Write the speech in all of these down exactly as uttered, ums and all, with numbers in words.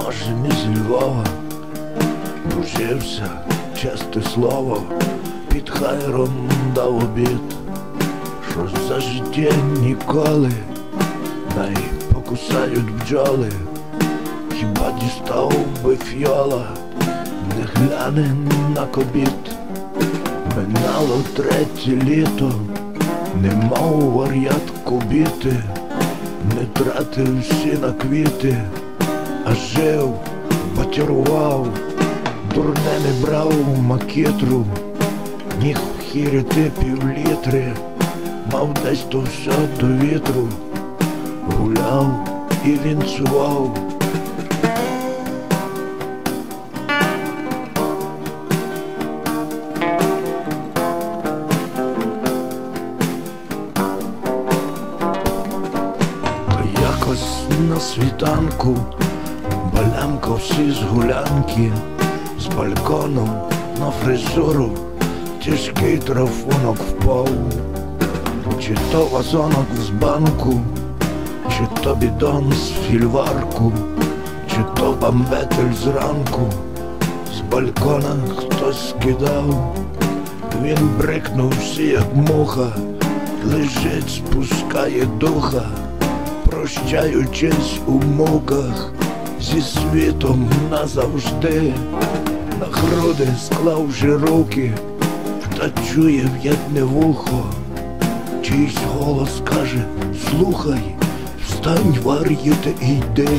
може, не з Львова, божився, честе слово, під хайром дав обід, що за життя ніколи най покусають бджоли. Хіба дістав би фьола, не гляне на кобіт. Минало третє літо, не мав вар'ятку біти, не тратив всі на квіти, а жив, батірував, дурне не брав макітру, міг вхірити півлітри, мав десь то все до вітру, гуляв і вінцював. Якось на світанку балямка всі з гулянки, з балконом на фризуру тяжкий трафунок впав. Чи то вазонок з банку, чи то бідон з фільварку, чи то бамбетель зранку, з балкона хтось скидав. Він брикнув всі, як муха, лежить, спускає духа, прощаючись у муках зі світом назавжди. На груди склавши руки, та чує в єдне вухо, чийсь голос каже: слухай, встань, вар'ю, та йди.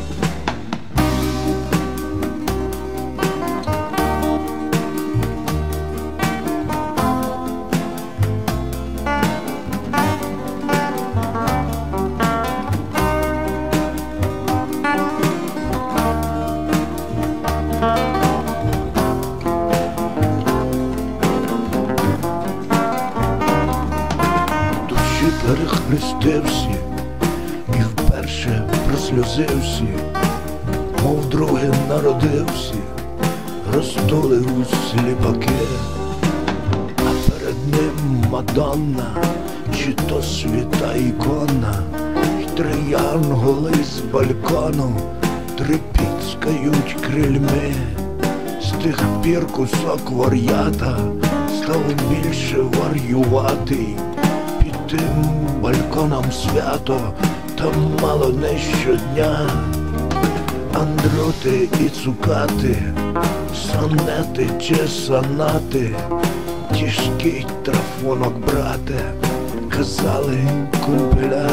Перехрестився і вперше просльозився, мов друге народився, розтулив сліпаки, а перед ним Мадонна, чи то свята ікона, й три янголи з балкону трепіцькають крильми. З тих пір кусок вар'ята став більше вар'юватий. Тим балконом свято, там мало не щодня андрути і цукати, сонети чи сонати, тяжкий трафунок, брате, казали кумпеля.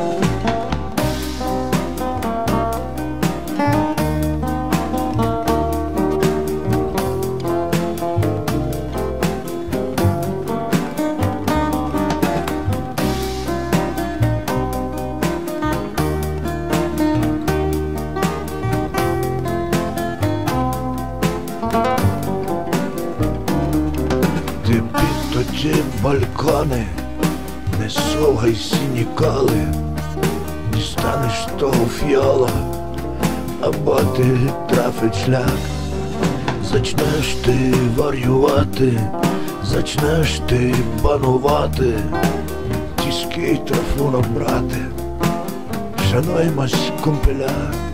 Ти під тоді балкони, не совгайся ніколи, дістанеш того фіола, або ти трафить шлях. Зачнеш ти варювати, зачнеш ти банувати, тіжкий трафунок, брате, шануймось, кумпеля.